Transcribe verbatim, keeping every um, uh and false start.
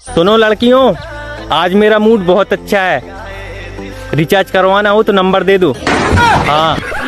सुनो लड़कियों, आज मेरा मूड बहुत अच्छा है। रिचार्ज करवाना हो तो नंबर दे दो। हाँ।